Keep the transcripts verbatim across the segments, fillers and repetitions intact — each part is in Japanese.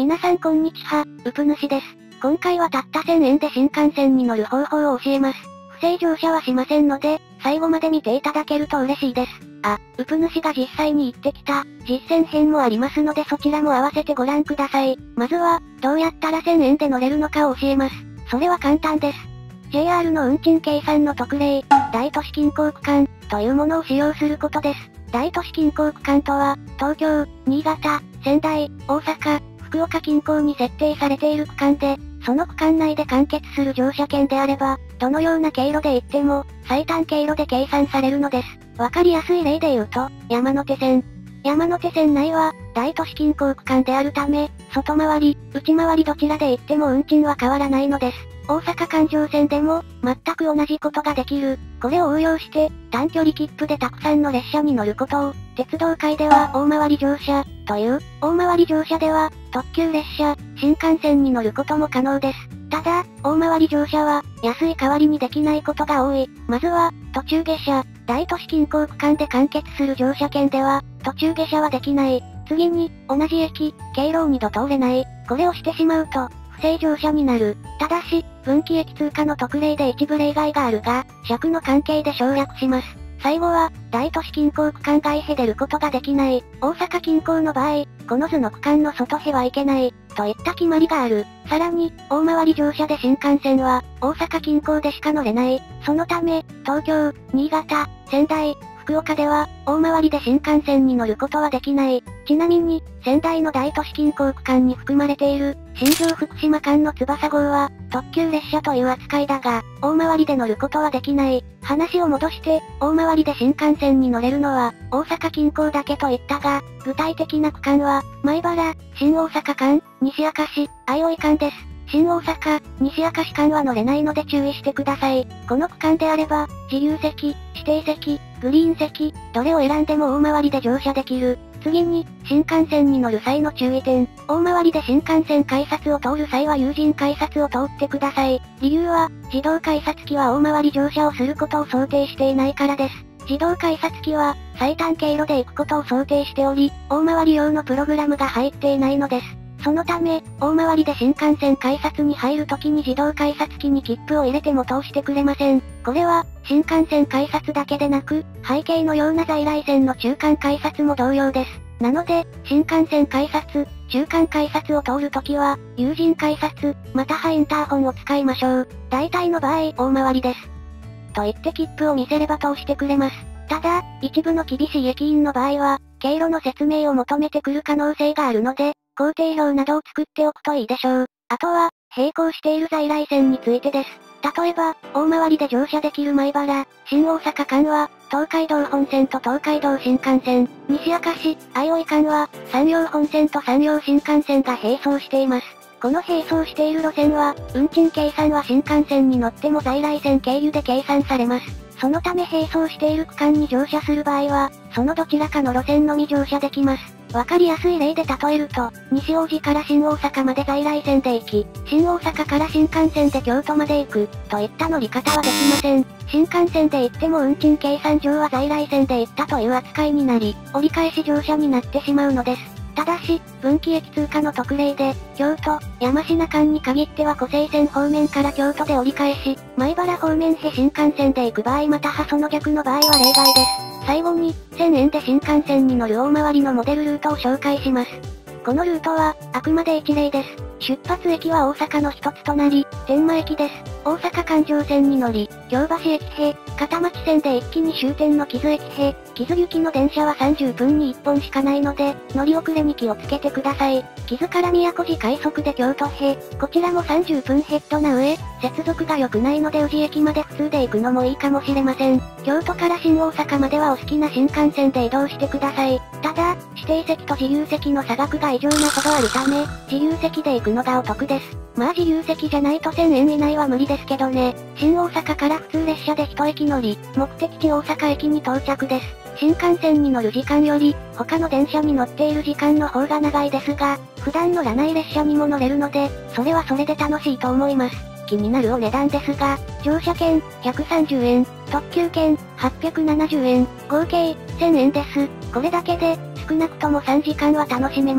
皆さんこんにちは、うぷ主です。今回はたったせんえんで新幹線に乗る方法を教えます。不正乗車はしませんので、最後まで見ていただけると嬉しいです。あ、うぷ主が実際に行ってきた、実践編もありますのでそちらも合わせてご覧ください。まずは、どうやったらせんえんで乗れるのかを教えます。それは簡単です。ジェイアール の運賃計算の特例、大都市近郊区間、というものを使用することです。大都市近郊区間とは、東京、新潟、仙台、大阪、福岡近郊に設定されている区間で、その区間内で完結する乗車券であれば、どのような経路で行っても、最短経路で計算されるのです。わかりやすい例で言うと、山手線。山手線内は、大都市近郊区間であるため、外回り、内回りどちらで行っても運賃は変わらないのです。大阪環状線でも、全く同じことができる。これを応用して、短距離切符でたくさんの列車に乗ることを、鉄道界では大回り乗車、という、大回り乗車では、特急列車、新幹線に乗ることも可能です。ただ、大回り乗車は、安い代わりにできないことが多い。まずは、途中下車。大都市近郊区間で完結する乗車券では、途中下車はできない。次に、同じ駅、経路をにど通れない。これをしてしまうと、不正乗車になる。ただし、分岐駅通過の特例で一部例外があるが、尺の関係で省略します。最後は、大都市近郊区間外へ出ることができない。大阪近郊の場合、この図の区間の外へは行けない、といった決まりがある。さらに、大回り乗車で新幹線は、大阪近郊でしか乗れない。そのため、東京、新潟、仙台、福岡では、大回りで新幹線に乗ることはできない。ちなみに、仙台の大都市近郊区間に含まれている、新庄福島間の翼号は、特急列車という扱いだが、大回りで乗ることはできない。話を戻して、大回りで新幹線に乗れるのは、大阪近郊だけと言ったが、具体的な区間は、米原、新大阪間、西明石、相生間です。新大阪、西明石間は乗れないので注意してください。この区間であれば、自由席、指定席、グリーン席、どれを選んでも大回りで乗車できる。次に、新幹線に乗る際の注意点。大回りで新幹線改札を通る際は有人改札を通ってください。理由は、自動改札機は大回り乗車をすることを想定していないからです。自動改札機は、最短経路で行くことを想定しており、大回り用のプログラムが入っていないのです。そのため、大回りで新幹線改札に入るときに自動改札機に切符を入れても通してくれません。これは、新幹線改札だけでなく、背景のような在来線の中間改札も同様です。なので、新幹線改札、中間改札を通るときは、有人改札、またはインターホンを使いましょう。大体の場合、大回りです。と言って切符を見せれば通してくれます。ただ、一部の厳しい駅員の場合は、経路の説明を求めてくる可能性があるので、工程表などを作っておくといいでしょう。あとは、並行している在来線についてです。例えば、大回りで乗車できる米原、新大阪間は、東海道本線と東海道新幹線、西明石、相生間は、山陽本線と山陽新幹線が並走しています。この並走している路線は、運賃計算は新幹線に乗っても在来線経由で計算されます。そのため並走している区間に乗車する場合は、そのどちらかの路線のみ乗車できます。わかりやすい例で例えると、西大路から新大阪まで在来線で行き、新大阪から新幹線で京都まで行く、といった乗り方はできません。新幹線で行っても運賃計算上は在来線で行ったという扱いになり、折り返し乗車になってしまうのです。ただし、分岐駅通過の特例で、京都、山科間に限っては湖西線方面から京都で折り返し、米原方面へ新幹線で行く場合またはその逆の場合は例外です。最後に、せんえんで新幹線に乗る大回りのモデルルートを紹介します。このルートは、あくまで一例です。出発駅は大阪の一つとなり、天満駅です。大阪環状線に乗り、京橋駅へ、片町線で一気に終点の木津駅へ、木津行きの電車はさんじゅっぷんにいっぽんしかないので、乗り遅れに気をつけてください。木津から宮古寺快速で京都へ、こちらもさんじゅっぷんヘッドな上、接続が良くないので宇治駅まで普通で行くのもいいかもしれません。京都から新大阪まではお好きな新幹線で移動してください。ただ、指定席と自由席の差額が異常なほどあるため、自由席で行くのがお得です。まあ自由席じゃないとせんえん以内は無理ですけどね。新大阪から普通列車で一駅乗り、目的地大阪駅に到着です。新幹線に乗る時間より、他の電車に乗っている時間の方が長いですが、普段乗らない列車にも乗れるので、それはそれで楽しいと思います。気になるお値段ですが、乗車券、ひゃくさんじゅうえん、特急券、はっぴゃくななじゅうえん、合計、せんえんです。これだけで、少なくともさんじかんは楽しめます。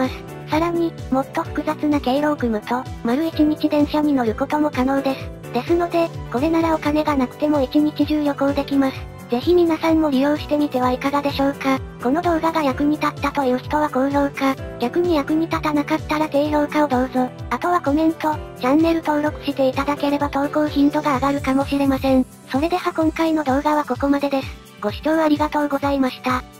さらに、もっと複雑な経路を組むと、丸一日電車に乗ることも可能です。ですので、これならお金がなくても一日中旅行できます。ぜひ皆さんも利用してみてはいかがでしょうか。この動画が役に立ったという人は高評価、逆に役に立たなかったら低評価をどうぞ。あとはコメント、チャンネル登録していただければ投稿頻度が上がるかもしれません。それでは今回の動画はここまでです。ご視聴ありがとうございました。